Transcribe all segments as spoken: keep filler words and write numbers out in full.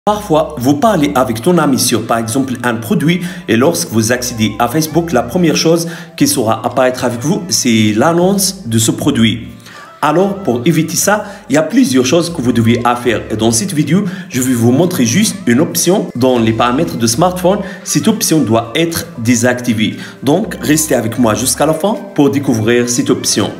Parfois, vous parlez avec ton ami sur par exemple un produit et lorsque vous accédez à Facebook, la première chose qui sera apparaître avec vous, c'est l'annonce de ce produit. Alors, pour éviter ça, il y a plusieurs choses que vous devez faire. Et dans cette vidéo, je vais vous montrer juste une option dans les paramètres de smartphone. Cette option doit être désactivée. Donc, restez avec moi jusqu'à la fin pour découvrir cette option.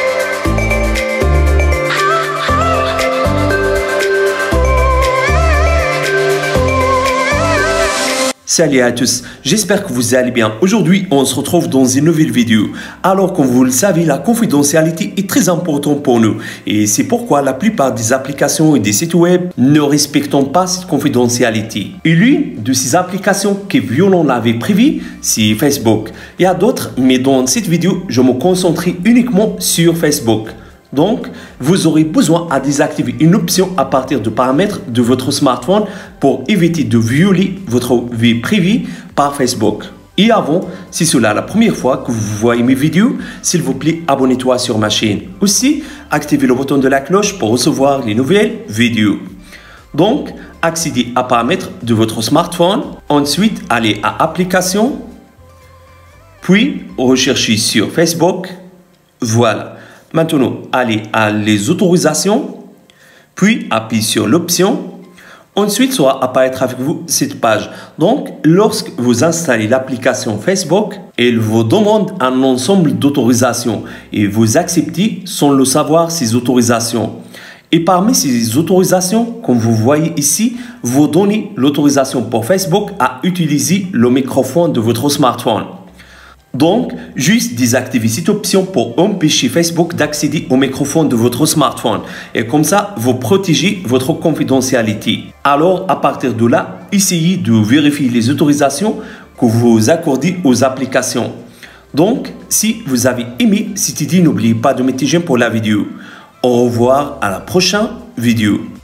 Salut à tous, j'espère que vous allez bien. Aujourd'hui, on se retrouve dans une nouvelle vidéo. Alors, comme vous le savez, la confidentialité est très importante pour nous. Et c'est pourquoi la plupart des applications et des sites web ne respectent pas cette confidentialité. Et l'une de ces applications qui violent l'avait prévu, c'est Facebook. Il y a d'autres, mais dans cette vidéo, je me concentrerai uniquement sur Facebook. Donc, vous aurez besoin à désactiver une option à partir de paramètres de votre smartphone pour éviter de violer votre vie privée par Facebook. Et avant, si c'est la première fois que vous voyez mes vidéos, s'il vous plaît, abonnez-toi sur ma chaîne. Aussi, activez le bouton de la cloche pour recevoir les nouvelles vidéos. Donc, accédez à paramètres de votre smartphone. Ensuite, allez à applications. Puis, recherchez sur Facebook. Voilà. Maintenant, allez à les autorisations, puis appuyez sur l'option. Ensuite, ça va apparaître avec vous cette page. Donc, lorsque vous installez l'application Facebook, elle vous demande un ensemble d'autorisations et vous acceptez sans le savoir ces autorisations. Et parmi ces autorisations, comme vous voyez ici, vous donnez l'autorisation pour Facebook à utiliser le microphone de votre smartphone. Donc, juste désactivez cette option pour empêcher Facebook d'accéder au microphone de votre smartphone. Et comme ça, vous protégez votre confidentialité. Alors, à partir de là, essayez de vérifier les autorisations que vous accordez aux applications. Donc, si vous avez aimé cette idée, n'oubliez pas de mettre j'aime pour la vidéo. Au revoir à la prochaine vidéo.